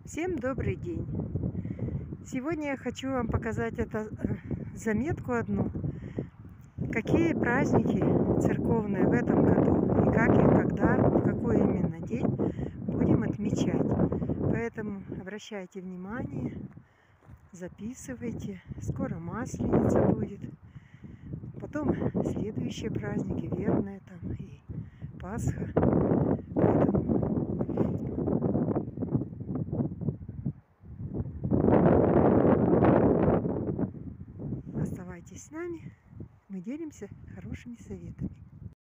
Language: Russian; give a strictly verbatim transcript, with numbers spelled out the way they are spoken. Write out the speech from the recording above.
Всем добрый день! Сегодня я хочу вам показать это, заметку одну, какие праздники церковные в этом году и как их, когда, в какой именно день будем отмечать. Поэтому обращайте внимание, записывайте. Скоро Масленица будет, потом следующие праздники, верные там и Пасха. Оставайтесь с нами, мы делимся хорошими советами.